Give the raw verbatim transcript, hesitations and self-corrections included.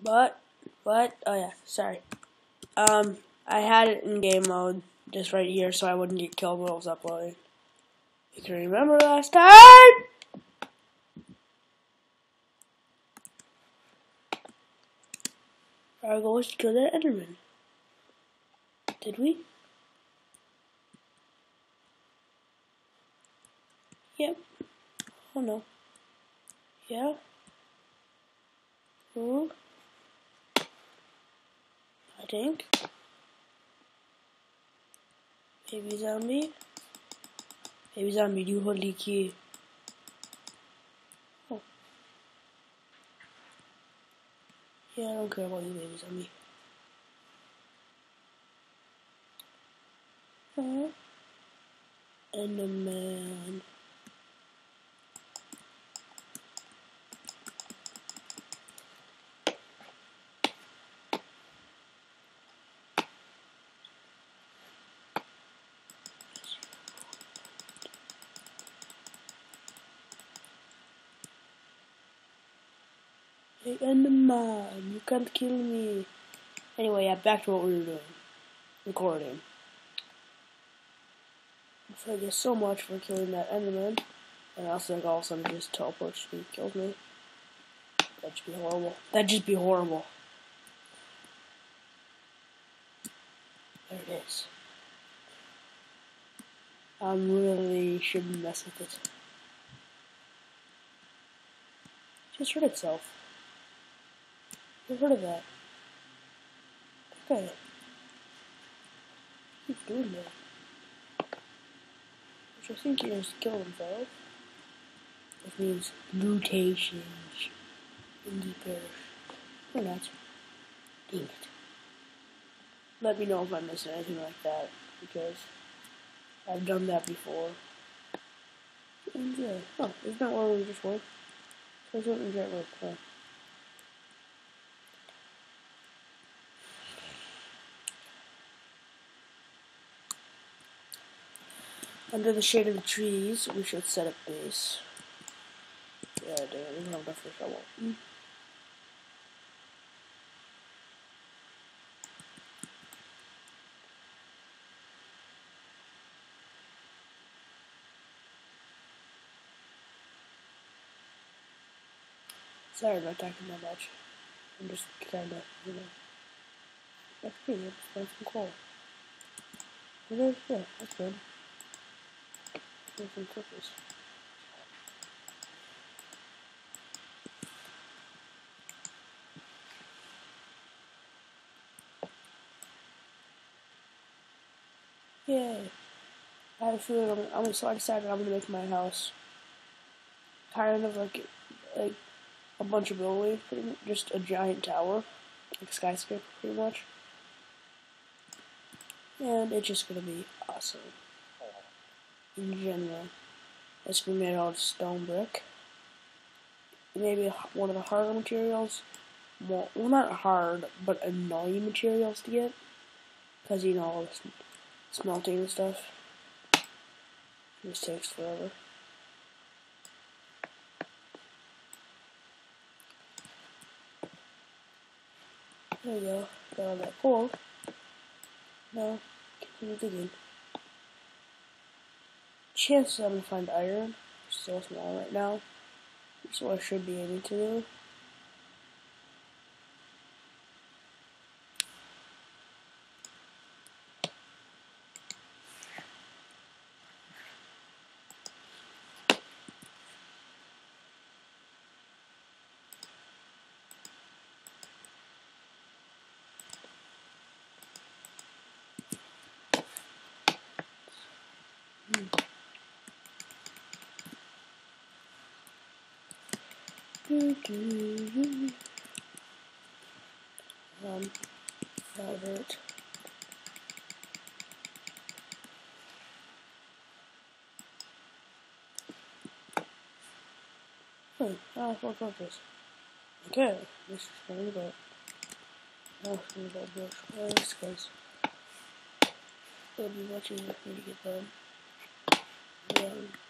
But, but, oh yeah, sorry. Um, I had it in game mode, just right here, so I wouldn't get killed when I was uploading. You can remember last time? Our goal was to kill that Enderman. Did we? Yep. Oh no. Yeah? Ooh. I think. Baby zombie. Baby zombie, do holy key. Oh. Yeah, I don't care about you, baby zombie. Uh-huh. Enderman. Hey, Enderman, you can't kill me. Anyway, yeah, back to what we were doing. Recording. Thank you so much for killing that Enderman. And I also think all of a sudden just teleports me, kills me. That'd just be horrible. That'd just be horrible. There it is. I really shouldn't mess with it. It just hurt itself. You've heard of that. Okay. Keep doing that. Which I think he just killed himself. Which means mutations in the perish. Or not. Dang it. Let me know if I'm missing anything like that, because I've done that before. And yeah. Oh, isn't that where we just were? So it's what we just work. Oh. Under the shade of the trees, we should set up base. Yeah, damn, we don't have enough for shovel. Mm. Sorry about talking that much. I'm just kinda, you know. That's pretty good. That's some coal. Yeah, that's good. There's some cookies. Yay. I have a feeling I'm, I'm so excited I'm gonna make my house kind of like, like a bunch of buildings, pretty much, just a giant tower, like skyscraper, pretty much. And it's just gonna be awesome. In general, it's gonna be made out of stone brick. Maybe one of the harder materials. Well, well, not hard, but annoying materials to get, because you know all this smelting and stuff. It just takes forever. There we go. Got all that coal. Now, continue digging. Chances I'm gonna find iron. It's so small right now. That's what I should be able to do. Hmm. Um, Albert. Hmm, ah, what was this? Okay, this is going to I'm going to go bush place, because it'll be much easier for me to get them. Yeah.